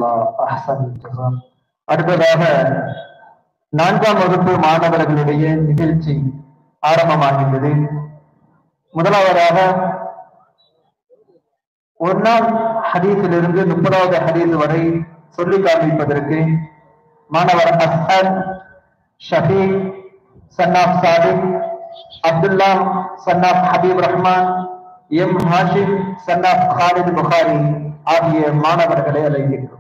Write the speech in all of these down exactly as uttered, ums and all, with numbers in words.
அடுத்ததாக நான்காம் வகுப்பு மாணவர்களுடைய நிகழ்ச்சி ஆரம்பமாகின்றது. முதலாவதாக ஒன்னாம் ஹதீஸிலிருந்து முப்பதாவது ஹதீஸ் வரை சொல்லி காண்பிப்பதற்கு மாணவர் அஸ்ஹத் ஷஃபீக் சன்னாப் சாதிக், அப்துல்லா சன்னாப் ஹபீப் ரஹ்மான், எம் ஹாஷிம் சன்னாப் காலித் புகாரி ஆகிய மாணவர்களை அழைக்கின்றோம்.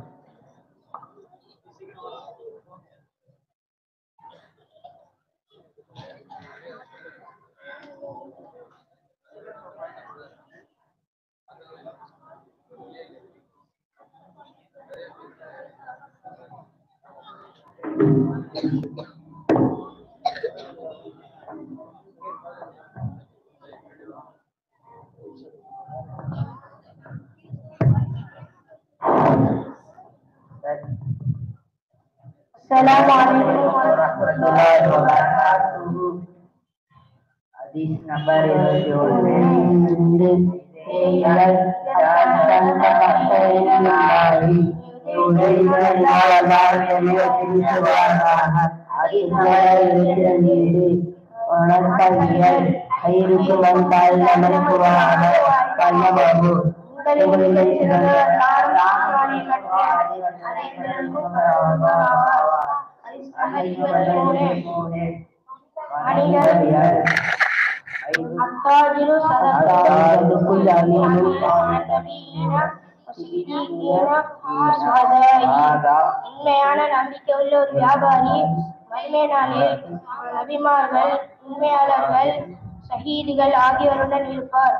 Assalamualaikum warahmatullahi wabarakatuh. Hadis number உண்மையான நம்பிக்கை உள்ள ஒரு வியாபாரி மறுமை நாளில் நபிமார்கள், உண்மையாளர்கள், ஷஹீதுகள் ஆகியோருடன் இருப்பார்.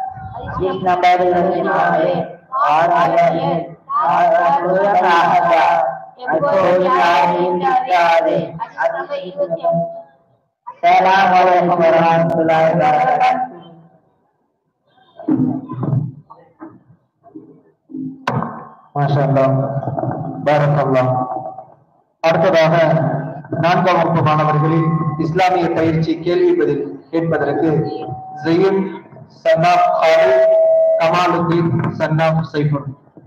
மாஷாஅல்லாஹ், பாரக்கல்லாஹ். அடுத்ததாக நான்காம் வகுப்பு மாணவர்களின் இஸ்லாமிய பயிற்சி கேள்வி பதில் கேட்பதற்கு Zaeem Janab Khalid, Kamaluddin Janab Saiful.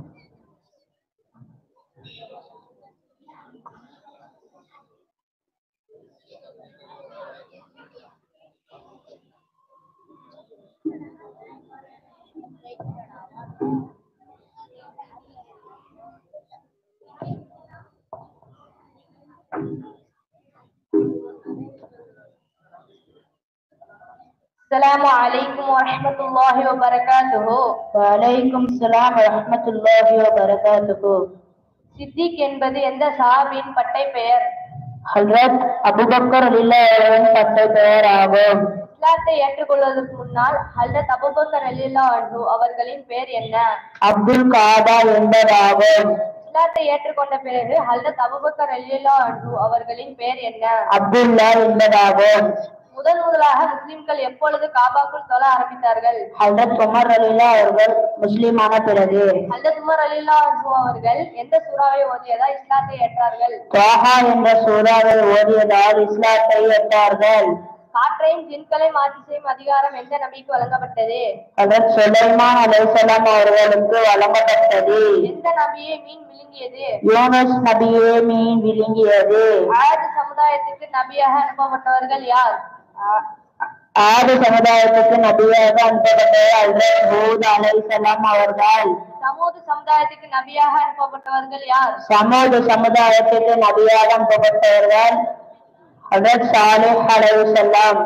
Assalamualaikum warahmatullahi wabarakatuh. Waalaikumsalam warahmatullahi wabarakatuh. Siddiq என்பது எந்த சஹாபியின் பட்டை பெயர்? ஹஜ்ரத் அபூபக்கர் ரலியல்லாஹு அன்ஹு பட்டை பெயர் ஆகும். இஸ்லாத்தை ஏற்றுக்கொள்வதற்கு முன்னால் ஹஜ்ரத் அபூபக்கர் ரலியல்லாஹு அன்ஹு அவர்களின் பெயர் என்ன? அப்துல் காதா என்பதாகும். இஸ்லாத்தை ஏற்றுக்கொண்ட பிறகு ஹஜ்ரத் அபூபக்கர் ரலியல்லாஹு அன்ஹு அவர்களின் பெயர் என்ன? அப்துல்லா என்பதாகும். முதன் முதலாக முஸ்லிம்கள் எப்பொழுது காபாக்குள் தொழ ஆரம்பித்தார்கள்? ஹஜ்ரத் உமர் ரலியல்லாஹு அவர்கள் முஸ்லிமான பிறகு. ஹஜ்ரத் உமர் ரலியல்லாஹு அன்ஹு அவர்கள் எந்த சூறாவை ஓதியதால் இஸ்லாத்தை ஏற்றார்கள்? தாஹா என்ற சூறாவை ஓதியதால் இஸ்லாத்தை ஏற்றார்கள். காற்றையும் ஜின்களையும் ஆட்சி செய்யும் அதிகாரம் எந்த நபிக்கு வழங்கப்பட்டது? ஹஜ்ரத் சுலைமான் அலைஹிஸ்ஸலாம் அவர்களுக்கு வழங்கப்பட்டது. எந்த நபியை மீன் விழுங்கியது? யூனுஸ் நபியை மீன் விழுங்கியது. ஆது சமுதாயத்திற்கு நபியாக அனுப்பப்பட்டவர்கள் யார்? ஆது சமுதாயத்துக்கு நபியாக அனுப்பப்பட்டவர் ஹஜ்ரத் ஹூத் அலைஹிஸ்ஸலாம் அவர்கள். சமூது சமுதாயத்துக்கு நபியாக அனுப்பப்பட்டவர்கள் யார்? சமூது சமுதாயத்துக்கு நபியாக அனுப்பப்பட்டவர்கள் ஹஜ்ரத் சாலிஹ் அலைஹிஸ்ஸலாம்.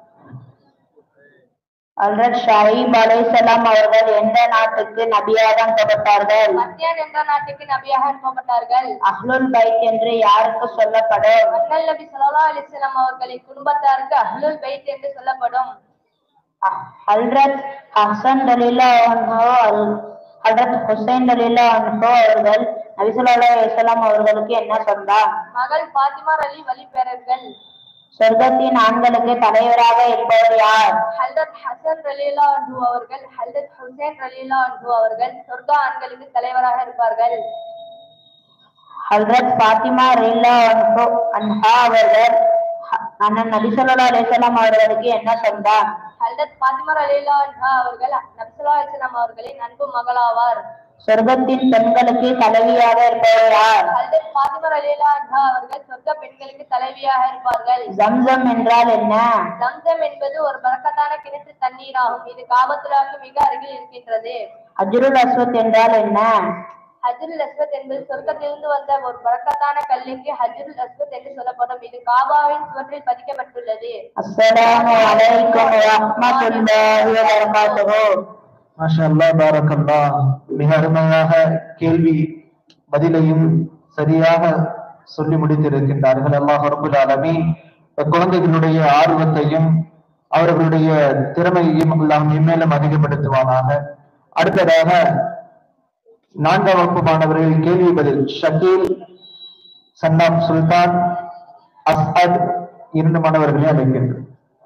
ஹஜ்ரத் ஷுஐப் அலைஹிஸ்ஸலாம் அவர்கள் எந்த நாட்டுக்கு நபியாக அனுப்பப்பட்டார்கள்? மத்யான் என்ற நாட்டுக்கு நபியாக அனுப்பப்பட்டார்கள். அஹ்லுல் பைத் என்று யாருக்கு சொல்லப்படும்? அண்ணல் நபி ஸல்லல்லாஹு அலைஹி வஸல்லம் அவர்களின் குடும்பத்தாருக்கு அஹ்லுல் பைத் என்று சொல்லப்படும். ஹஜ்ரத் ஹசன் ரலியல்லாஹு அன்ஹு, ஹஜ்ரத் ஹுசைன் ரலியல்லாஹு அன்ஹு அவர்கள் நபி ஸல்லல்லாஹு அலைஹி வஸல்லம் அவர்களுக்கு என்ன சொன்னார்? மகள் பாத்திமா ரலி வழிபெறர்கள். சொர்க்கத்தின் ஆண்களுக்கு தலைவராக இருப்பவர் யார்? ஹஜ்ரத் ஹசன் ரலியல்லாஹு அன்ஹு அவர்கள், ஹஜ்ரத் ஹுசைன் ரலியல்லாஹு அன்ஹு அவர்கள் சொர்க்க ஆண்களுக்கு தலைவராக இருப்பார்கள். ஹஜ்ரத் பாத்திமா ரலியல்லாஹு அன்ஹா அவர்கள் அண்ணன் நபி ஸல்லல்லாஹு அலைஹி வஸல்லம் அவர்களுக்கு என்ன சொன்னார்? ஹஜ்ரத் பாத்திமா ரலியல்லாஹு அன்ஹா அவர்கள் நபி ஸல்லல்லாஹு அலைஹி வஸல்லம் அவர்களின் அன்பு மகளாவார். சொர்க்கத்தின் பெண்களுக்கு தலைவியாக இருப்பவர் யார்? ஹஜ்ரத் ஃபாத்திமா ரலியல்லாஹு அன்ஹா அவர்கள் சொர்க்க பெண்களுக்கு தலைவியாக இருப்பார்கள். ஜம்சம் என்றால் என்ன? ஜம்சம் என்பது ஒரு பரக்கத்தான கிணற்று தண்ணீர் ஆகும். இது காபத்துல்லாஹ்வுக்கு மிக அருகில் இருக்கின்றது. ஹஜ்ருல் அஸ்வத் என்றால் என்ன? ஹஜ்ருல் அஸ்வத் என்பது சொர்க்கத்திலிருந்து வந்த ஒரு பரக்கத்தான கல்லுக்கு ஹஜ்ருல் அஸ்வத் என்று சொல்லப்படும். இது காபாவின் சுவற்றில் பதிக்கப்பட்டுள்ளது. அஸ்ஸலாமு அலைக்கும் வரஹ்மத்துல்லாஹி வ பரகாத்துஹு. மாஷா அல்லாஹ், பாரக்கல்லாஹ். மிக அருமையாக கேள்வி பதிலையும் சரியாக சொல்லி முடித்திருக்கின்றார்கள். அல்லாஹ் ரப்பல் ஆலமீன் குழந்தைகளுடைய ஆர்வத்தையும் அவர்களுடைய திறமையையும் எல்லாம் மேலும் அதிகப்படுத்துவானாக. அடுத்ததாக நான்காம் வகுப்பு மாணவர்கள் கேள்வி பதில். ஷக்கீல், சன்னாம் சுல்தான், அஸ்அத் இரண்டு மாணவர்களை அழைக்கின்றனர்.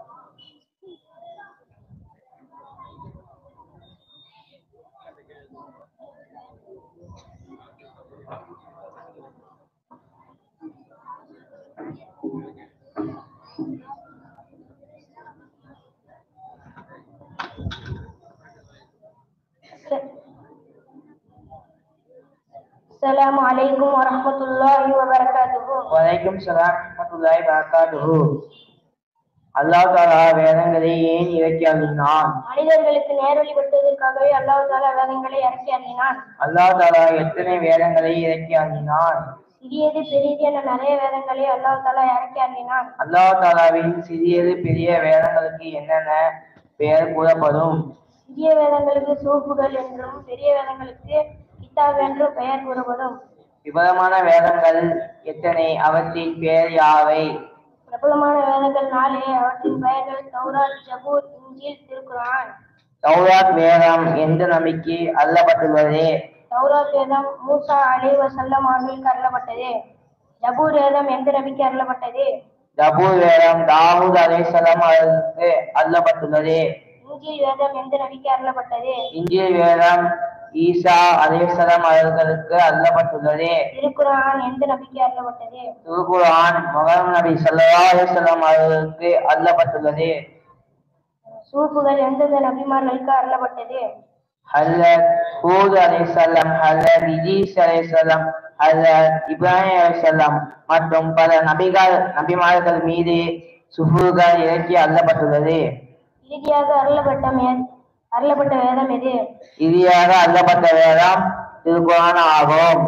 அஸ்ஸலாமு அலைக்கும் வரஹ்மத்துல்லாஹி வ பரகாத்துஹு. வலைக்கும் ஸலாம் வரஹ்மத்துல்லாஹி வபரகாத்துஹு. அல்லாஹ் தஆலா வேதங்களை ஏன் இறக்கி அருளினான்? மனிதர்களுக்கு நேர்வழிப்படுத்துவதற்காகவே அல்லாஹ் தஆலா வேதங்களை இறக்கி அருளினான். அல்லாஹ் தஆலா எத்தனை வேதங்களை இறக்கி அருளினான்? சிறியது பெரியது என நிறைய வேதங்களை அல்லாஹ் தஆலா இறக்கி அருளினான். அல்லாஹ் தஆலாவின் சிறியது பெரிய வேதங்களுக்கு என்னென்ன பெயர் கூறப்படும்? சிறிய வேதங்களுக்கு சூஃபுகள் என்றும் பெரிய வேதங்களுக்கு கிதாப் என்றும் பெயர் கூறப்படும். விபரமான வேதங்கள் எத்தனை? அவற்றின் பெயர் யாவை? பிரபலமான வேதங்கள் நாளே. அவற்றின் பெயர்கள் தௌராத், ஜபூர், இன்ஜீல், திருக்குர்ஆன். தௌராத் வேதம் எந்த நபிக்கு அருளப்பட்டுள்ளது? தௌராத் வேதம் மூசா அலைஹி வஸல்லம் அவர்களுக்கு அருளப்பட்டது. ஜபூர் வேதம் எந்த நபிக்கு அருளப்பட்டது? ஜபூர் வேதம் தாவூத் அலைஹிஸ்ஸலாம் அவர்களுக்கு அருளப்பட்டுள்ளது. இன்ஜீல் வேதம் எந்த நபிக்கு அருளப்பட்டது? இன்ஜீல் வேதம் ஈசா அலைஹிஸ்ஸலாம் அவர்களுக்கு அருளப்பட்டுள்ளது. திருக்குர்ஆன் எந்த நபிக்கு அருளப்பட்டது? திருக்குர்ஆன் முஹம்மது நபி ஸல்லல்லாஹு அலைஹி வஸல்லம் அவர்களுக்கு அருளப்பட்டுள்ளது. சூஃபுகள் எந்தெந்த நபிமார்களுக்கு அருளப்பட்டது? ஹஜ்ரத் ஹூத் அலைஹிஸ்ஸலாம், ஹஜ்ரத் இத்ரீஸ் அலைஹிஸ்ஸலாம், ஹஜ்ரத் இப்ராஹிம் அலைஹிஸ்ஸலாம் மற்றும் பல நபிகள் நபிமார்கள் மீது சுஃபுகள் இறக்கி அருளப்பட்டுள்ளது. இறுதியாக அருளப்பட்ட மே- அருளப்பட்ட வேதம் எது? இறுதியாக அருளப்பட்ட வேதம் திருக்குர்ஆன் ஆகும்.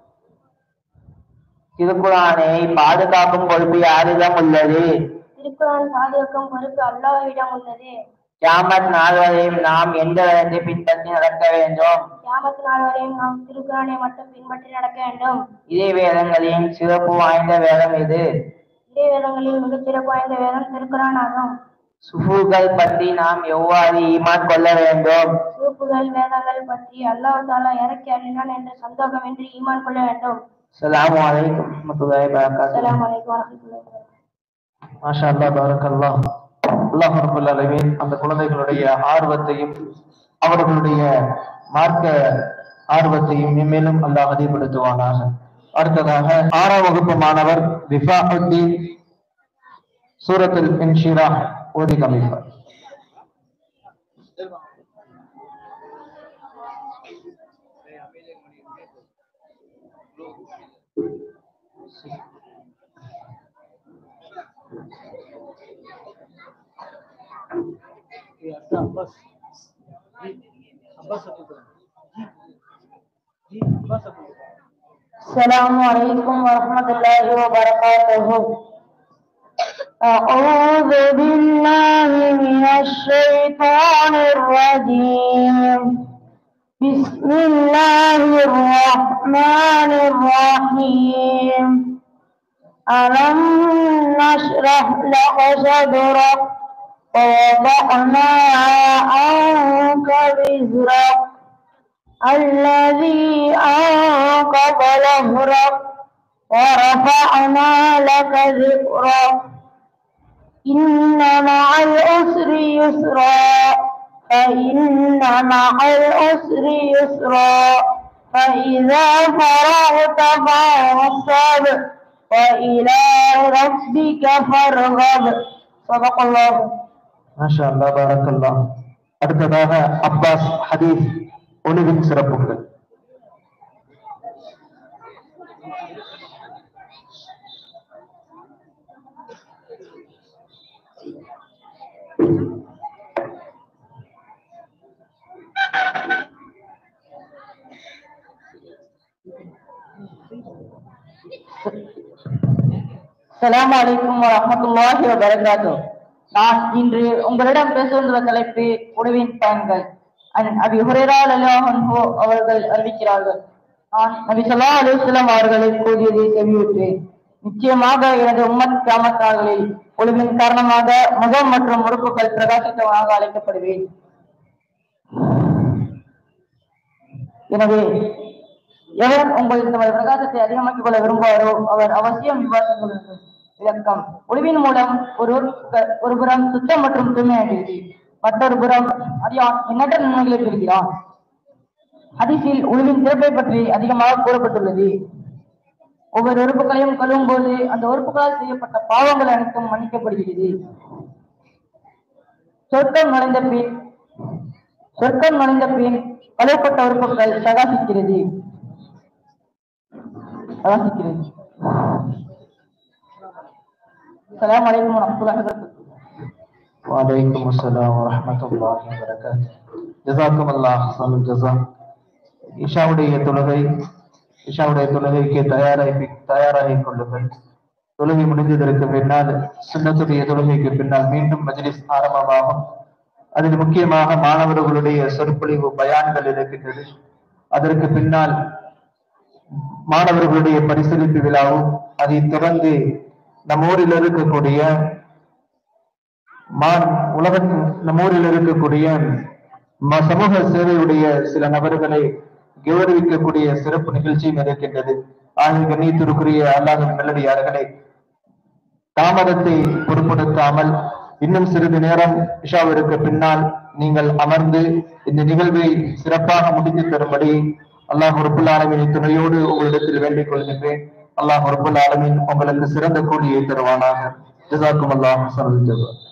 திருக்குர்ஆனை பாதுகாக்கும் பொறுப்பு யாரிடம் உள்ளது? திருக்குர்ஆன் பாதுகாக்கும் பொறுப்பு அல்லாஹ்விடம் உள்ளது. கியாமத் நாள் வரையும் நாம் எந்த வேதத்தை பின்பற்றி நடக்க வேண்டும்? கியாமத் நாள் வரையும் நாம் திருக்குர்ஆனை மட்டும் பின்பற்றி நடக்க வேண்டும். இதே வேதங்களின் சிறப்பு வாய்ந்த வேதம் எது? இதே வேதங்களில் மிகச் சிறப்பு வாய்ந்த வேதம் திருக்குர்ஆன் ஆகும். சுஃபுகள் பற்றி நாம் எவ்வாறு ஈமான் கொள்ள வேண்டும்? சூஃபுகள் வேதங்கள் பற்றி அல்லாஹ் தஆலா இறக்கி அருளினான் என்ற சந்தேகமின்றி ஈமான் கொள்ள வேண்டும். அஸ்ஸலாமு அலைக்கும் வரஹ்மத்துல்லாஹி வபரகாத்துஹு. அஸ்ஸலாமு அலைக்கும் வரஹ்மத்துல்லாஹி வபரகாத்துஹு. மாஷா அல்லாஹ், பாரக்கல்லாஹ். அல்லாஹ் ரப்பல் ஆலமீன் அந்த குழந்தைகளுடைய ஆர்வத்தையும் அவர்களுடைய மார்க்க ஆர்வத்தையும் மேலும் அல்லாஹ் அதிகப்படுத்துவானாக. அடுத்ததாக ஆறாம் வகுப்பு மாணவர் ரிஃபாஉத்தீன் சூரத்துல் இன்ஷிராஹ் ஓதி காமிப்பார். السلام عليكم ورحمة الله وبركاته. أعوذ بالله من الشيطان الرجيم. بسم الله الرحمن الرحيم. ألم نشرح لك صدرك ووضعنا عنك وزرك الذي أنقض ظهرك ورفعنا لك ذكرك إن مع العسر يسرا فإن مع العسر يسرا فإذا فرغت فانصب وإلى ربك فارغب. صدق الله. மாஷா அல்லாஹ், பாரக்கல்லாஹ். அடுத்ததாக அப்பாஸ் ஹதீஸ் ஒளிவின் சிறப்புகள். அஸ்ஸலாமு அலைக்கும் வரஹ்மத்துல்லாஹி வபரகாத்துஹு. நான் இன்று உங்களிடம் பேசுகின்ற தலைப்பு உணவின் பயன்கள். அபி ஹுரைரா ரலியல்லாஹு அன்ஹு அவர்கள் அறிவிக்கிறார்கள், நான் நபி ஸல்லல்லாஹு அலைஹி வஸல்லம் அவர்களை கூறியதை செவியுற்றேன். நிச்சயமாக எனது உம்மத் கியாமத் நாளில் ஒளிவின் காரணமாக முகம் மற்றும் உறுப்புகள் பிரகாசித்தவனாக அழைக்கப்படுவேன். எனவே எவர் உங்கள் தமது பிரகாசத்தை அதிகமாக்கிக் கொள்ள விரும்புவாரோ அவர் அவசியம் விவாதிக்க வேண்டும். விளக்கம்: ஒளிவின் மூலம் ஒரு ஒரு புறம் சுத்தம் மற்றும் தூய்மையாகிறது, மற்றொரு புறம் அறியான் எண்ணற்ற நன்மைகளை பெறுகிறான். ஹதீஸில் ஒளிவின் சிறப்பை பற்றி அதிகமாக கூறப்பட்டுள்ளது. ஒவ்வொரு உறுப்புகளையும் கழுவும் போது அந்த உறுப்புகளால் செய்யப்பட்ட பாவங்கள் அனைத்தும் மன்னிக்கப்படுகிறது. சொர்க்கம் நுழைந்த பின் சொர்க்கம் நுழைந்த பின் கழுவப்பட்ட உறுப்புகள் பிரகாசிக்கிறது பிரகாசிக்கிறது அஸ்ஸலாமு அலைக்கும் வரஹ்மத்துல்லாஹி வபரகாத்துஹு. வலைக்கும் அஸ்ஸலாம் வரஹ்மத்துல்லாஹி வபரகாத்துஹு. ஜஸாக்குமுல்லாஹ் அஹ்ஸனுல் ஜஸா. இஷாவுடைய தொழுகை இஷாவுடைய தொழுகைக்கு தயாராகி தயாராகிக் கொள்ளுங்கள். தொழுகை முடிந்ததற்கு பின்னால் சுன்னத்துடைய தொழுகைக்கு பின்னால் மீண்டும் மஜ்லிஸ் ஆரம்பமாகும். அதில் முக்கியமாக மாணவர்களுடைய சொற்பொழிவு பயான்கள் இருக்கின்றது. அதற்கு பின்னால் மாணவர்களுடைய பரிசீலிப்பு விழாவும், அதை தொடர்ந்து நம் ஊரில் இருக்கக்கூடிய உலகத்தின் நம் ஊரில் இருக்கக்கூடிய சமூக சேவையுடைய சில நபர்களை கௌரவிக்கக்கூடிய சிறப்பு நிகழ்ச்சியும் இருக்கின்றது. ஆகிய கண்ணியத்திற்குரிய அல்லாஹ்வின் நல்லடியார்களே, தாமதத்தை பொருட்படுத்தாமல் இன்னும் சிறிது நேரம் இஷாவிற்கு பின்னால் நீங்கள் அமர்ந்து இந்த நிகழ்வை சிறப்பாக முடித்து தரும்படி அல்லாஹ் ரப்புல் ஆலமீன் துணையோடு உங்களிடத்தில் வேண்டிக் கொள்கின்றேன். அல்லாஹ் ரப்புல் ஆலமீன் உங்களுக்கு சிறந்த கூலியை தருவானாக. ஜஸாக்குமுல்லாஹ் ஹஸனல் ஜஸா.